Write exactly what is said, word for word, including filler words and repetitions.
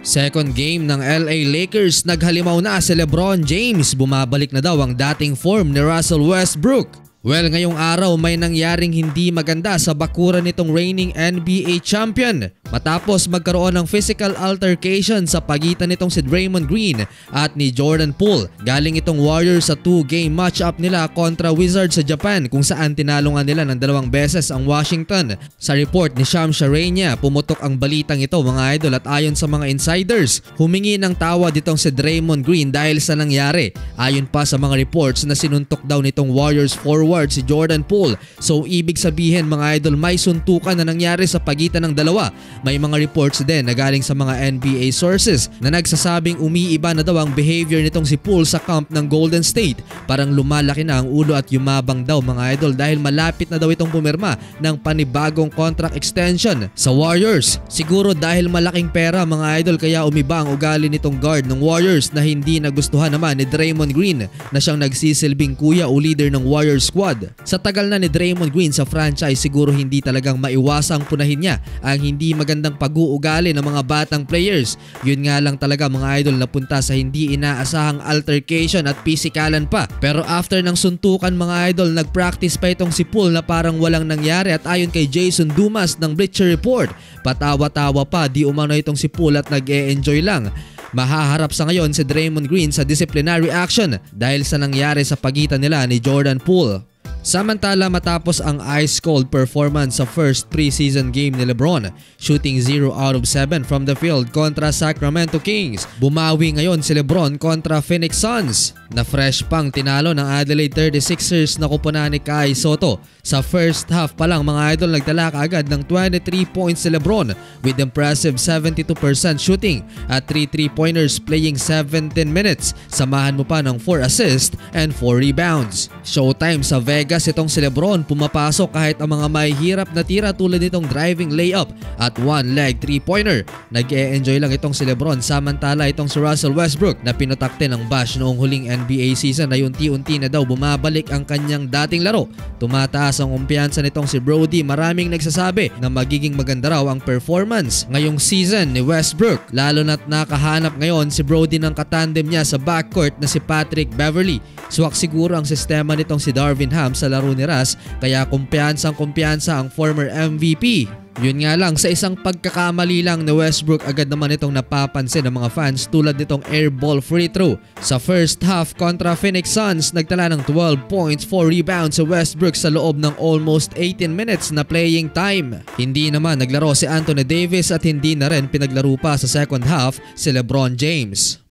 Second game ng L A Lakers, naghalimaw na si LeBron James. Bumabalik na daw ang dating form ni Russell Westbrook. Well, ngayong araw may nangyaring hindi maganda sa bakuran nitong reigning N B A champion matapos magkaroon ng physical altercation sa pagitan nitong si Draymond Green at ni Jordan Poole. Galing itong Warriors sa two-game matchup nila kontra Wizards sa Japan kung saan tinalungan nila ng dalawang beses ang Washington. Sa report ni Shams Charania, pumutok ang balitang ito mga idol, at ayon sa mga insiders, humingi ng tawad itong si Draymond Green dahil sa nangyari. Ayon pa sa mga reports na sinuntok daw nitong Warriors forward si Jordan Poole. So ibig sabihin mga idol, may suntukan na nangyari sa pagitan ng dalawa. May mga reports din na galing sa mga N B A sources na nagsasabing umiiba na daw ang behavior nitong si Poole sa camp ng Golden State. Parang lumalaki na ang ulo at yumabang daw mga idol dahil malapit na daw itong pumirma ng panibagong contract extension sa Warriors. Siguro dahil malaking pera mga idol kaya umiba ang ugali nitong guard ng Warriors na hindi nagustuhan naman ni Draymond Green na siyang nagsisilbing kuya o leader ng Warriors squad. Sa tagal na ni Draymond Green sa franchise, siguro hindi talagang maiwasang punahin niya ang hindi magandang pag-uugali ng mga batang players. Yun nga lang talaga mga idol, napunta sa hindi inaasahang altercation at pisikalan pa. Pero after ng suntukan mga idol, nag-practice pa itong si Poole na parang walang nangyari, at ayon kay Jason Dumas ng Bleacher Report, patawa-tawa pa di umano itong si Poole at nag-e-enjoy lang. Mahaharap sa ngayon si Draymond Green sa disciplinary action dahil sa nangyari sa pagitan nila ni Jordan Poole. Samantala, matapos ang ice-cold performance sa first preseason game ni LeBron, shooting zero out of seven from the field kontra Sacramento Kings, bumawi ngayon si LeBron kontra Phoenix Suns na fresh pang tinalo ng Adelaide thirty-sixers na kupunan ni Kai Sotto. Sa first half pa lang mga idol, nagtala kaagad ng twenty-three points si LeBron with impressive seventy-two percent shooting at three three-pointers playing seventeen minutes. Samahan mo pa ng four assists and four rebounds. Showtime sa Vegas itong si LeBron, pumapasok kahit ang mga mahihirap na tira tulad nitong driving layup at one leg three-pointer. Nag-e-enjoy lang itong si LeBron, samantala itong si Russell Westbrook na pinutakte ng bash noong huling N B A season ay unti-unti na daw bumabalik ang kanyang dating laro. Tumataas ang kumpiyansa nitong si Brody. Maraming nagsasabi na magiging maganda raw ang performance ngayong season ni Westbrook, lalo na't nakahanap ngayon si Brody ng katandem niya sa backcourt na si Patrick Beverley. Swak siguro ang sistema nitong si Darvin Ham sa laro ni Russ, kaya kumpiyansang kumpiyansa ang former M V P. Yun nga lang, sa isang pagkakamali lang ni Westbrook, agad naman itong napapansin ng mga fans tulad nitong airball free throw. Sa first half kontra Phoenix Suns, nagtala ng twelve points, four rebounds si Westbrook sa loob ng almost eighteen minutes na playing time. Hindi naman naglaro si Anthony Davis at hindi na rin pinaglaro pa sa second half si LeBron James.